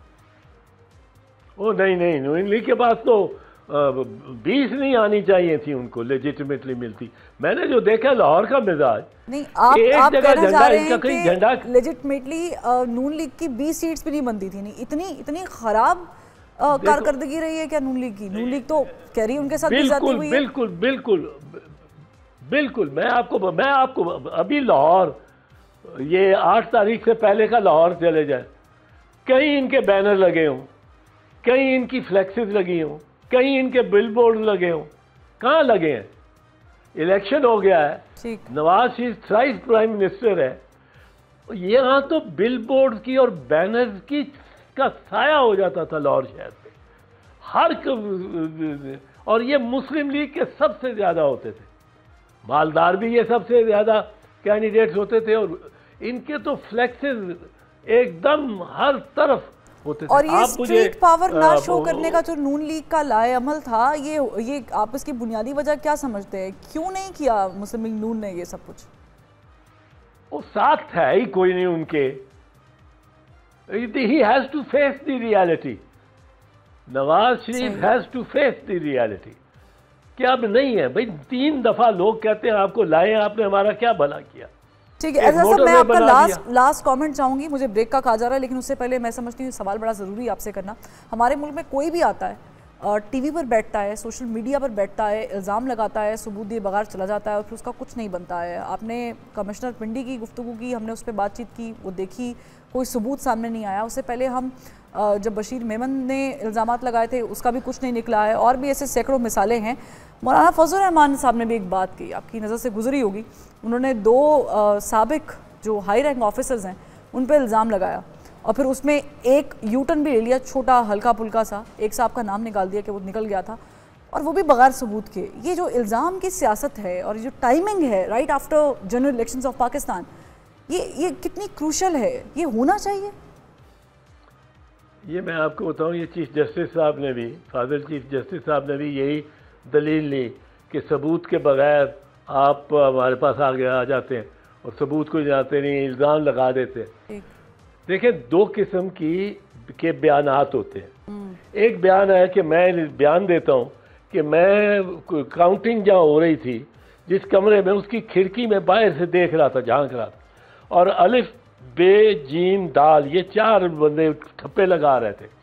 ओ नहीं, नून लीग के पास तो 20 नहीं आनी चाहिए थी, उनको लेजिटिमेटली मिलती। मैंने जो देखा लाहौर का मिजाज, नहीं, आप कहना चाह रहे हैं कि लेजिटिमेटली नून लीग की 20 सीट्स भी नहीं बनती थी। नहीं, इतनी खराब कारकर्दगी रही है क्या नून लीग की? नून लीग तो कह रही है उनके साथ ज्यादती हुई है। बिल्कुल। मैं आपको अभी लाहौर, ये 8 तारीख से पहले का लाहौर चले जाए, कहीं इनके बैनर लगे हों, कहीं इनकी फ्लैक्सेस लगी हों, कहीं इनके बिलबोर्ड लगे हों। कहाँ लगे हैं? इलेक्शन हो गया है, Nawaz Sharif thrice prime minister है, यहाँ तो बिलबोर्ड की और बैनर की का साया हो जाता था लाहौर शहर पे और ये मुस्लिम लीग के सबसे ज़्यादा होते थे, मालदार भी ये सबसे ज़्यादा कैंडिडेट्स होते थे, और इनके तो फ्लैक्सेस एकदम हर तरफ होते थे। और ये स्ट्रीट पावर ना शो करने का जो नून लीग का लाए अमल था, ये आप इसकी बुनियादी वजह क्या समझते हैं? क्यों नहीं किया मुस्लिम लीग नून ने ये सब कुछ? वो साथ है ही कोई नहीं उनके। He has to face the reality. Nawaz Sharif has to face the reality कि अब नहीं है भाई। 3 दफा लोग कहते हैं आपको लाए, आपने हमारा क्या भला किया। ठीक है, ऐसा सब मैं आपका लास्ट कमेंट चाहूंगी, मुझे ब्रेक का कहा जा रहा है, लेकिन उससे पहले मैं समझती हूँ सवाल बड़ा ज़रूरी आपसे करना। हमारे मुल्क में कोई भी आता है, टीवी पर बैठता है, सोशल मीडिया पर बैठता है, इल्ज़ाम लगाता है, सबूत दिए बगैर चला जाता है और फिर उसका कुछ नहीं बनता है। आपने कमिश्नर पिंडी की गुफ्तगू की, हमने उस पर बातचीत की, वो देखी, कोई सबूत सामने नहीं आया। उससे पहले हम जब बशीर मेमन ने इल्ज़ामात लगाए थे, उसका भी कुछ नहीं निकला है, और भी ऐसे सैकड़ों मिसालें हैं। मौलाना फजल रहमान साहब ने भी एक बात की, आपकी नज़र से गुजरी होगी। उन्होंने 2 साबिक जो हाई रैंक ऑफिसर्स हैं उन पर इल्ज़ाम लगाया और फिर उसमें एक यूटर्न भी ले लिया, छोटा हल्का पुल्का सा, एक साहब का नाम निकाल दिया कि वो निकल गया था, और वो भी बगैर सबूत के। ये जो इल्ज़ाम की सियासत है और जो टाइमिंग है right after general elections of Pakistan, ये कितनी क्रूशल है, ये होना चाहिए। ये मैं आपको बताऊं, ये चीफ जस्टिस साहब ने भी, फाजिल चीफ जस्टिस साहब ने भी यही दलील ली कि सबूत के बगैर आप हमारे पास आ जाते हैं और सबूत को जाते नहीं, इल्ज़ाम लगा देते हैं। देखिए, 2 किस्म के बयानात होते हैं। एक बयान है कि मैं बयान देता हूँ कि मैं काउंटिंग जहाँ हो रही थी, जिस कमरे में, उसकी खिड़की में बाहर से देख रहा था, झांक रहा था, और अलिफ बे जीम दाल ये 4 बंदे ठप्पे लगा रहे थे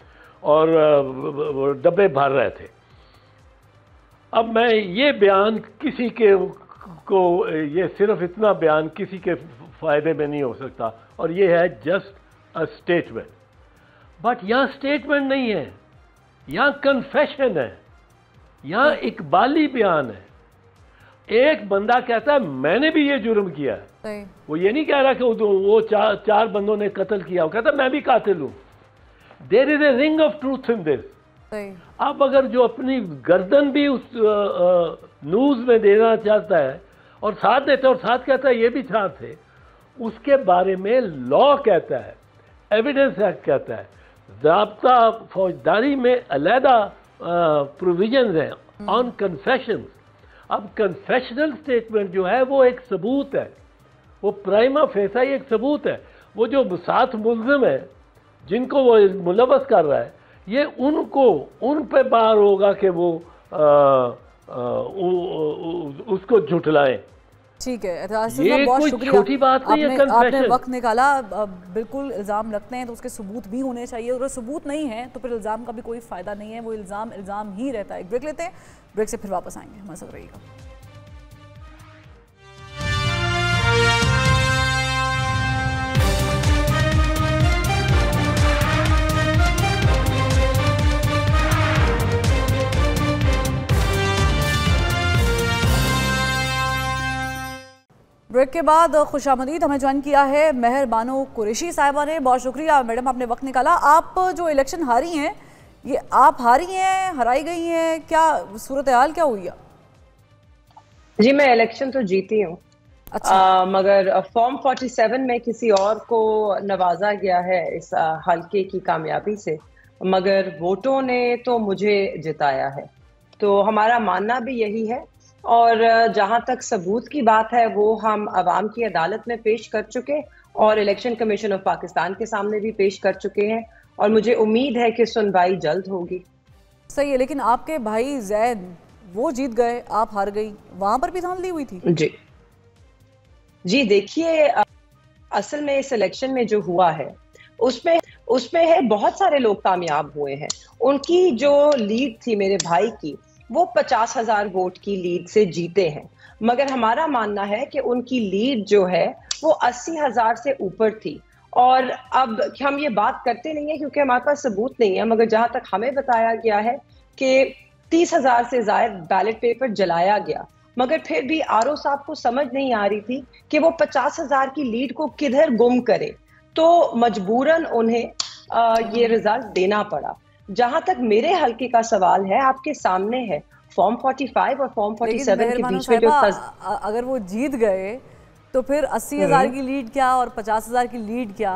और डब्बे भर रहे थे। अब मैं ये बयान किसी के को ये सिर्फ इतना बयान किसी के फायदे में नहीं हो सकता, और ये है जस्ट अ स्टेटमेंट। बट यहाँ स्टेटमेंट नहीं है, यहाँ कन्फेशन है, यहाँ इकबाली बयान है। एक बंदा कहता है मैंने भी ये जुर्म किया है, वो ये नहीं कह रहा कि वो चार बंदों ने कत्ल किया, वो कहता है मैं भी कातिल हूँ। There is a ring of truth in this. अब अगर जो अपनी गर्दन भी उस न्यूज़ में देना चाहता है और साथ देता है और साथ कहता है ये भी साथ है, उसके बारे में लॉ कहता है, एविडेंस एक्ट कहता है, ज़ाब्ता फौजदारी में अलहदा प्रोविजंस हैं ऑन कन्फेशन। अब कन्फेशनल स्टेटमेंट जो है वो एक सबूत है, वो प्राइमा फेसा ही एक सबूत है। वो जो साथ मुल्ज़िम है जिनको वो मुलव्वस कर रहा है, ये उन पे बार होगा कि वो उसको झुठलाएं। ठीक है, ये कोई छोटी बात नहीं है। आपने वक्त निकाला। बिल्कुल इल्ज़ाम लगते हैं तो उसके सबूत भी होने चाहिए, और सबूत नहीं है तो फिर इल्ज़ाम का भी कोई फ़ायदा नहीं है, वो इल्ज़ाम ही रहता है। एक ब्रेक लेते हैं, ब्रेक से फिर वापस आएंगे, हमारे साथ रहिएगा। ब्रेक के बाद खुशामदीद, हमें ज्वाइन किया है मेहर बानो कुरैशी साहिबा ने। बहुत शुक्रिया मैडम, आपने वक्त निकाला। आप जो इलेक्शन हारी हैं, ये आप हारी हैं, हराई गई हैं, क्या सूरत हाल क्या हुई है? जी मैं इलेक्शन तो जीती हूँ। अच्छा। मगर फॉर्म 47 में किसी और को नवाजा गया है इस हल्के की कामयाबी से, मगर वोटों ने तो मुझे जिताया है। तो हमारा मानना भी यही है, और जहां तक सबूत की बात है वो हम अवाम की अदालत में पेश कर चुके और इलेक्शन कमीशन ऑफ पाकिस्तान के सामने भी पेश कर चुके हैं, और मुझे उम्मीद है कि सुनवाई जल्द होगी। सही है, लेकिन आपके भाई जैद वो जीत गए, आप हार गई, वहां पर भी धांधली हुई थी? जी देखिए, असल में इस इलेक्शन में जो हुआ है उसमें है बहुत सारे लोग कामयाब हुए हैं। उनकी जो लीड थी मेरे भाई की, वो 50,000 वोट की लीड से जीते हैं, मगर हमारा मानना है कि उनकी लीड जो है वो 80,000 से ऊपर थी। और अब हम ये बात करते नहीं है क्योंकि हमारे पास सबूत नहीं है, मगर जहां तक हमें बताया गया है कि 30,000 से ज्यादा बैलेट पेपर जलाया गया, मगर फिर भी आरओ साहब को समझ नहीं आ रही थी कि वो 50,000 की लीड को किधर गुम करे, तो मजबूरन उन्हें ये रिजल्ट देना पड़ा। जहां तक मेरे हल्के का सवाल है, आपके सामने है फॉर्म 45 और फॉर्म 47 के बीच में जो अगर वो जीत गए तो फिर 80,000 की लीड क्या और 50,000 की लीड क्या?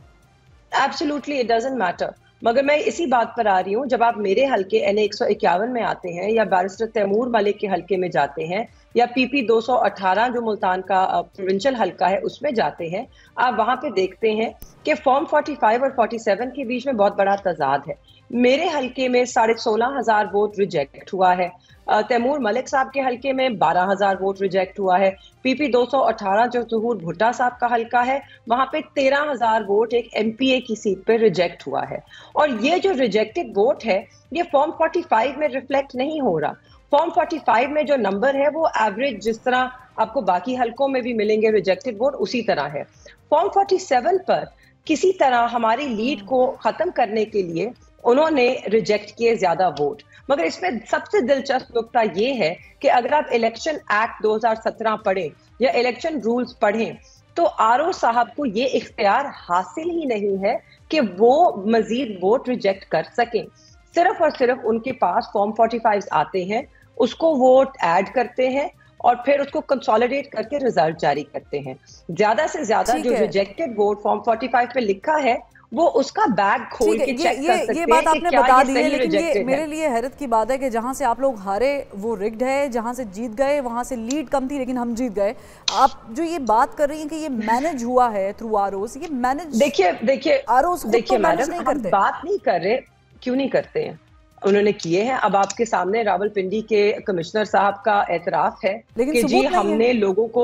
Absolutely it doesn't matter. मगर मैं इसी बात पर आ रही हूँ, जब आप मेरे हल्के NA 151 में आते हैं, या बैरिस्टर तैमूर मलिक के हल्के में जाते हैं, या PP 218 जो मुल्तान का प्रोविंशियल हल्का है उसमें जाते हैं, आप वहां पे देखते हैं कि फॉर्म 45 और 47 के बीच में बहुत बड़ा तजाद है। मेरे हल्के में 16,500 वोट रिजेक्ट हुआ है, तैमूर मलिक साहब के हल्के में 12,000 वोट रिजेक्ट हुआ है, PP 218 जो ज़हूर भुट्टा साहब का हल्का है वहां पे 13,000 वोट एक MPA की सीट पे रिजेक्ट हुआ है। और ये जो रिजेक्टेड वोट है ये फॉर्म 45 में रिफ्लेक्ट नहीं हो रहा। फॉर्म 45 में जो नंबर है वो एवरेज जिस तरह आपको बाकी हल्कों में भी मिलेंगे रिजेक्टेड वोट, उसी तरह है। फॉर्म 47 पर किसी तरह हमारी लीड को खत्म करने के लिए उन्होंने रिजेक्ट किए ज्यादा वोट। मगर इसमें सबसे दिलचस्प नुकता ये है कि अगर आप इलेक्शन एक्ट 2017 पढ़ें या इलेक्शन रूल्स पढ़ें, तो आरओ साहब को ये इख्तियार हासिल ही नहीं है कि वो मजीद वोट रिजेक्ट कर सकें। सिर्फ और सिर्फ उनके पास फॉर्म 45 आते हैं, उसको वोट ऐड करते हैं और फिर उसको कंसोलिडेट करके रिजल्ट जारी करते हैं। ज्यादा से ज्यादा जो रिजेक्टेड वोट फॉर्म 45 पे लिखा है वो उसका बैग खोल के चेक कर सकते हैं। ये बात आपने बता दी है, लेकिन ये मेरे लिए हैरत की बात है कि जहां से आप लोग हारे वो रिग्ड है, जहां से जीत गए वहां से लीड कम थी लेकिन हम जीत गए। आप जो ये बात कर रही हैं कि ये मैनेज हुआ है थ्रू आरओस, ये मैनेज देखिए आरओस देखिए मैडम, हम बात नहीं कर रहे, क्यों नहीं करते हैं, उन्होंने किए हैं। अब आपके सामने रावलपिंडी के कमिश्नर साहब का एतराफ है कि जी हमने लोगों को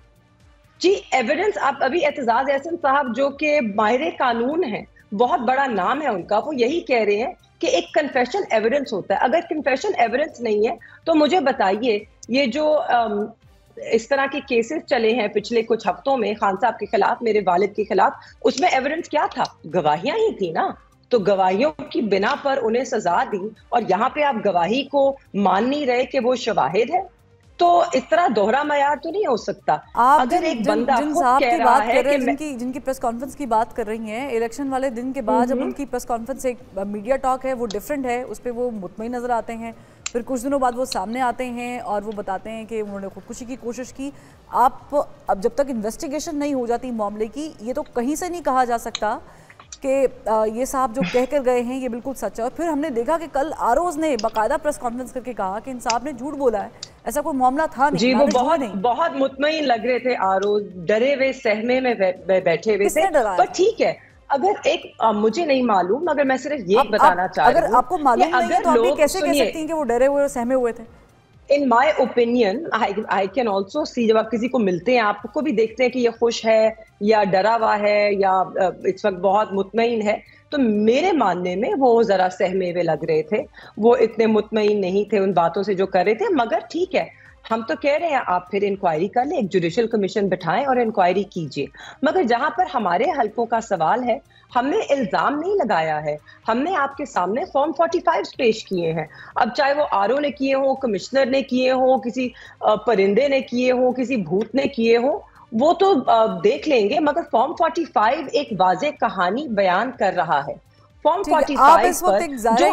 जी एविडेंस, आप अभी एतजाज एहसन साहब जो कि माहिर कानून हैं, बहुत बड़ा नाम है उनका, वो यही कह रहे हैं कि एक कन्फेशन एविडेंस होता है। अगर कन्फेशन एविडेंस नहीं है तो मुझे बताइए, ये जो इस तरह के केसेस चले हैं पिछले कुछ हफ्तों में खान साहब के खिलाफ, मेरे वालिद के खिलाफ, उसमें एविडेंस क्या था? गवाहियां ही थी ना। तो गवाहियों की बिना पर उन्हें सजा दी और यहाँ पे आप गवाही को मान नहीं रहे कि वो शवाहिद है, तो इस तरह दोहरा मयार तो नहीं हो सकता। आप अगर एक बंदा जिन खुद साहब कह की रहा बात है कर रहे हैं, कि जिनकी प्रेस कॉन्फ्रेंस की बात कर रही हैं, इलेक्शन वाले दिन के बाद जब उनकी प्रेस कॉन्फ्रेंस एक मीडिया टॉक है वो डिफरेंट है, उस पर वो मुतमईन नजर आते हैं, फिर कुछ दिनों बाद वो सामने आते हैं और वो बताते हैं कि उन्होंने खुदकुशी की कोशिश की। आप अब जब तक इन्वेस्टिगेशन नहीं हो जाती मामले की, ये तो कहीं से नहीं कहा जा सकता कि ये साहब जो कह कर गए हैं ये बिल्कुल सच है। और फिर हमने देखा कि कल आरोज ने बाकायदा प्रेस कॉन्फ्रेंस करके कहा कि इन साहब ने झूठ बोला है, ऐसा कोई मामला था नहीं। जी, वो बहुत मुतमईन लग रहे थे आरोज, डरे हुए सहमे में बैठे हुए थे। पर ठीक है, अगर एक मुझे नहीं मालूम, मगर मैं सिर्फ ये बताना चाह रही हूँ, अगर आपको मालूम नहीं है तो आप कैसे कह सकती हैं कि वो डरे हुए और सहमे हुए थे? In my opinion I can also see, जब आप किसी को मिलते हैं आपको भी देखते हैं कि ये खुश है या डरा हुआ है या इस वक्त बहुत मुतमईन है, तो मेरे मानने में वो जरा सहमे हुए लग रहे थे, वो इतने मुतमईन नहीं थे उन बातों से जो कर रहे थे। मगर ठीक है, हम तो कह रहे हैं आप फिर इंक्वायरी कर लें, एक जुडिशियल कमीशन बिठाएं और इंक्वायरी कीजिए। मगर जहां पर हमारे हल्कों का सवाल है, हमने इल्जाम नहीं लगाया है, हमने आपके सामने फॉर्म 45 पेश किए हैं। अब चाहे वो आरओ ने किए हो, कमिश्नर ने किए हो, किसी परिंदे ने किए हो, किसी भूत ने किए हो, वो तो देख लेंगे, मगर फॉर्म 45 एक वाज़ेह कहानी बयान कर रहा है। फॉर्म 45 पर जो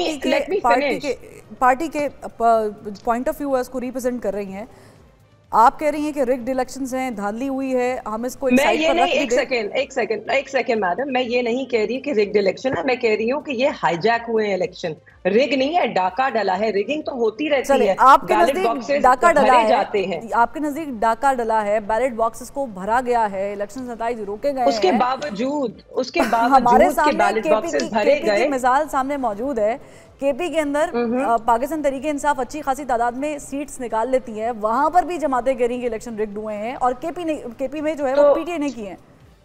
पार्टी के पॉइंट ऑफ व्यू है उसको रिप्रेजेंट कर रही हैं, आप कह रही हैं कि रिग्ड इलेक्शंस हैं, धांधली हुई है, हम इसको एक साइड पर रख दें। एक सेकंड मैडम, मैं ये नहीं कह रही कि रिग्ड इलेक्शन है, मैं कह रही हूँ कि ये हाईजैक हुए हैं इलेक्शन। रिग नहीं है, डाका डला है। रिगिंग तो होती रहती है, आपके नजदीक डाका डला है, जाते हैं। आपके नजदीक डाका डला है, बैलेट बॉक्सेस को भरा गया है, इलेक्शन नतीजे रोके गए, उसके बावजूद हमारे सामने बैलेट बॉक्सेस भरे गए। मिसाल सामने मौजूद है, केपी के अंदर पाकिस्तान तहरीक इंसाफ अच्छी खासी तादाद में सीट्स निकाल लेती है, वहां पर भी जमातें कह रही हैं कि इलेक्शन रिग्ड हुए हैं, और केपी में जो है वो पीटीआई ने किए हैं।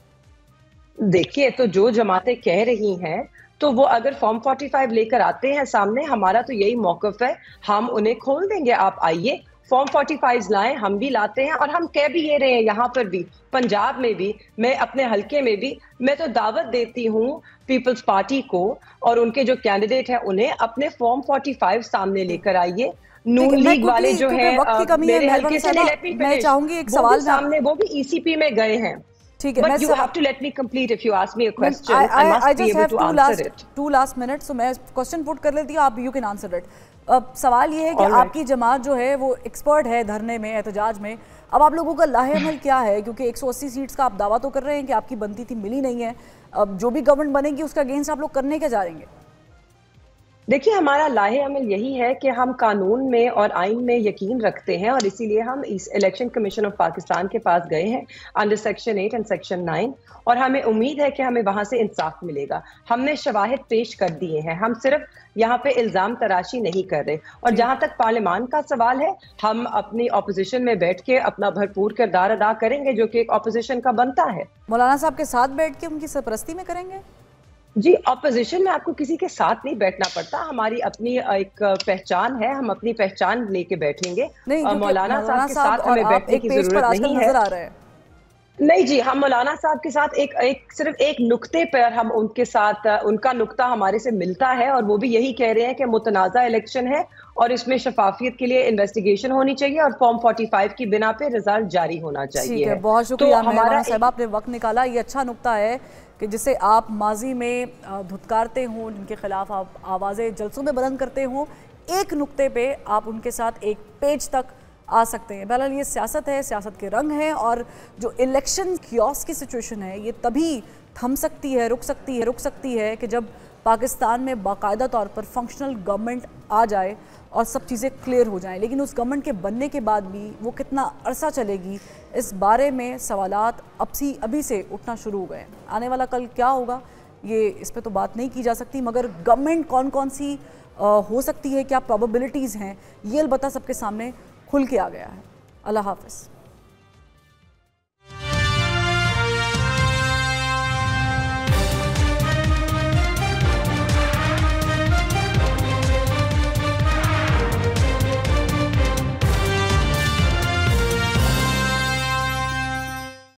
देखिए, तो जो जमातें कह रही हैं, तो वो अगर फॉर्म 45 लेकर आते हैं सामने, हमारा तो यही मौकफ है, हम उन्हें खोल देंगे। आप आइए, फॉर्म 45 लाएं, हम भी लाते हैं, और हम कह भी ये रहे हैं, यहाँ पर भी, पंजाब में भी, मैं अपने हलके में भी, मैं तो दावत देती हूँ पीपल्स पार्टी को और उनके जो कैंडिडेट हैं उन्हें, अपने फॉर्म 45 सामने लेकर आइए। नून लीग वाले जो है मेरे हलके से, मैं चाहूंगी एक सवाल सामने, वो भी ईसीपी में गए हैं। ठीक है, but you have to let me complete. If you ask me a question, I must be able to answer it. 2 last minutes, so मैं क्वेश्चन पुट कर लेती हूँ, आप you can answer it. सवाल ये है कि आपकी जमात जो है वो एक्सपर्ट है धरने में, एहतजाज में, अब आप लोगों का लाहे अमल क्या है? क्योंकि 180 सीट्स का आप दावा तो कर रहे हैं कि आपकी बनती थी, मिली नहीं है, अब जो भी गवर्नमेंट बनेगी उसका अगेंस्ट आप लोग करने क्या जा रहे हैं? देखिए, हमारा लाहे अमल यही है कि हम कानून में और आइन में यकीन रखते हैं, और इसीलिए हम इस इलेक्शन कमीशन ऑफ पाकिस्तान के पास गए हैं अंडर सेक्शन 8 एंड सेक्शन 9, और हमें उम्मीद है कि हमें वहां से इंसाफ मिलेगा। हमने शवाहिद पेश कर दिए हैं, हम सिर्फ यहाँ पे इल्जाम तराशी नहीं कर रहे। और जहां तक पार्लियामान का सवाल है, हम अपनी ऑपोजिशन में बैठ के अपना भरपूर किरदार अदा करेंगे, जो कि एक ऑपोजिशन का बनता है। मौलाना साहब के साथ बैठ के उनकी सरपरस्ती में करेंगे? जी, ऑपोजिशन में आपको किसी के साथ नहीं बैठना पड़ता, हमारी अपनी एक पहचान है, हम अपनी पहचान लेके बैठेंगे। मौलाना साहब के साथ हमें बैठने की जरूरत नहीं है। नहीं जी, हम मौलाना साहब के साथ सिर्फ एक नुक्ते पर हम उनके साथ, उनका नुक्ता हमारे से मिलता है, और वो भी यही कह रहे हैं कि मुतनाज़ा इलेक्शन है और इसमें शफाफियत के लिए इन्वेस्टिगेशन होनी चाहिए और फॉर्म 45 की बिना पे रिजल्ट जारी होना चाहिए। ठीक है, बहुत शुक्रिया मौलाना साहब, आपने वक्त निकाला। ये अच्छा नुक्ता है कि जिसे आप माजी में धुतकारते हों, जिनके खिलाफ आप आवाज़ें जलसों में बुलंद करते हों, एक नुक्ते पे आप उनके साथ एक पेज तक आ सकते हैं। बहरहाल ये सियासत है, सियासत के रंग हैं, और जो इलेक्शन कियोस्क की सिचुएशन है ये तभी थम सकती है, रुक सकती है कि जब पाकिस्तान में बाकायदा तौर पर फंक्शनल गवर्नमेंट आ जाए और सब चीज़ें क्लियर हो जाएं। लेकिन उस गवर्नमेंट के बनने के बाद भी वो कितना अरसा चलेगी, इस बारे में सवालात अभी से उठना शुरू हो गए। आने वाला कल क्या होगा ये इस पर तो बात नहीं की जा सकती, मगर गवर्नमेंट कौन सी हो सकती है, क्या प्रोबेबिलिटीज़ हैं, ये अलबत्ता सबके सामने खुल के आ गया है। अल्लाह हाफ़िज़।